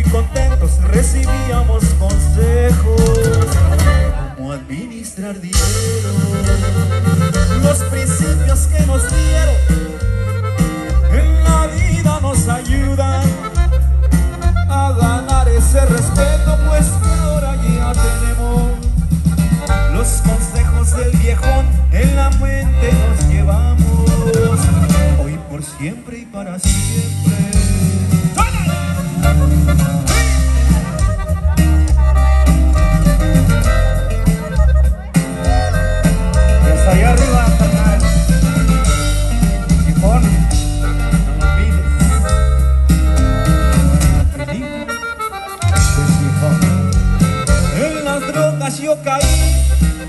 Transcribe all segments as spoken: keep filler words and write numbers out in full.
contentos recibíamos consejos, cómo administrar dinero. Los principios que nos dieron en la vida nos ayudan a ganar ese respeto, pues que ahora ya tenemos los consejos del viejón en la mente nos llevamos, hoy por siempre y para siempre. Y hasta allá arriba, carnal. Viejón, no lo olvides. Te digo, pues viejón. En las drogas yo caí,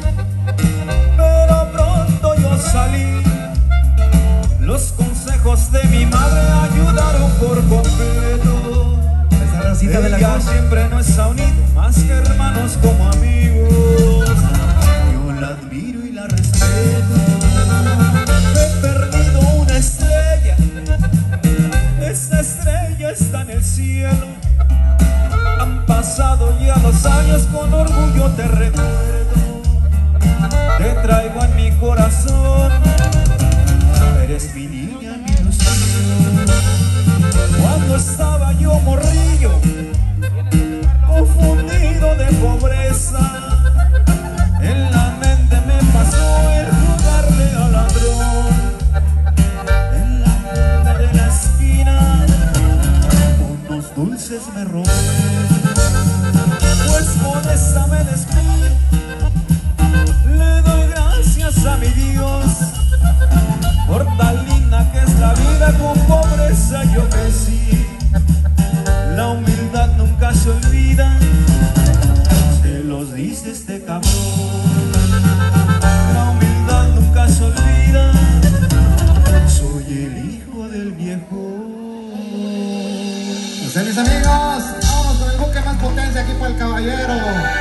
pero pronto yo salí. Los consejos de mi madre ayudaron por completo. Esa racita de la cruz siempre nos ha unido, más que hermanos como amigos. Yo la admiro y la respeto. He perdido una estrella, esa estrella está en el cielo. Han pasado ya los años, con orgullo te recuerdo. Te traigo en mi corazón, eres mi niña, mi ilusión. Cuando estaba yo morrillo, confundido de pobreza, en la mente me pasó el jugarle al ladrón. En la punta de la esquina unos dulces me robé, pues con esa me despido. Le doy gracias a mi Dios por tan linda que es la vida, con pobreza yo crecí. La humildad nunca se olvida, se los dice este cabrón. La humildad nunca se olvida, soy el hijo del viejo. Pues mis amigos, vamos con el buque más potencia aquí para el caballero.